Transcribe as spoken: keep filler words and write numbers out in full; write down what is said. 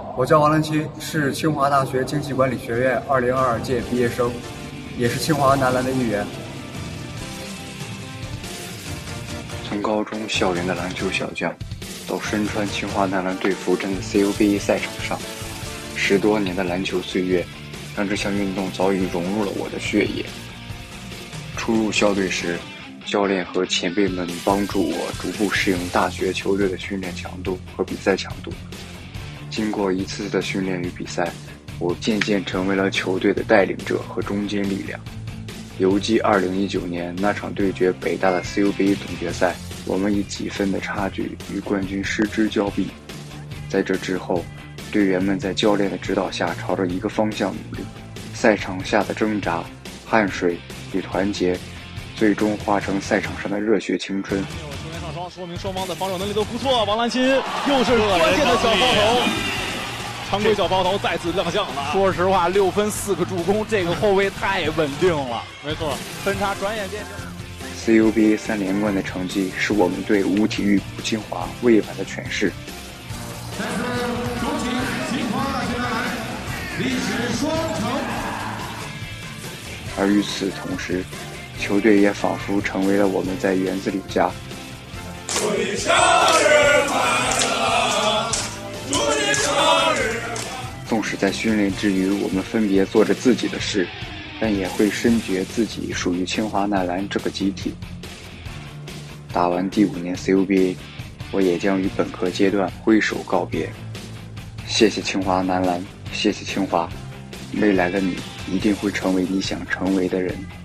我叫王兰钦，是清华大学经济管理学院二零二二届毕业生，也是清华男篮的一员。 从高中校园的篮球小将，到身穿清华男篮队服站在 C U B A 赛场上，十多年的篮球岁月，让这项运动早已融入了我的血液。初入校队时，教练和前辈们帮助我逐步适应大学球队的训练强度和比赛强度。经过一次次的训练与比赛，我渐渐成为了球队的带领者和中坚力量。犹记二零一九年那场对决北大的 C U B A 总决赛，我们以几分的差距与冠军失之交臂。在这之后，队员们在教练的指导下朝着一个方向努力，赛场下的挣扎、汗水与团结，最终化成赛场上的热血青春。 球员上双，说明双方的防守能力都不错。王兰钦又是关键的小抛投，常规小抛投再次亮相了。 说实话，六分四个助攻，这个后卫太稳定了。 没错， 分差转眼间。 C U B A 三连冠的成绩是我们对无体育不清华未完的诠释。 再次恭喜清华大学男篮历史双城。 而与此同时，球队也仿佛成为了我们在园子里的家。 祝你生日快乐！祝你生日！ 纵使在训练之余，我们分别做着自己的事，但也会深觉自己属于清华男篮这个集体。打完第五年 C U B A， 我也将与本科阶段挥手告别。谢谢清华男篮，谢谢清华，未来的你一定会成为你想成为的人。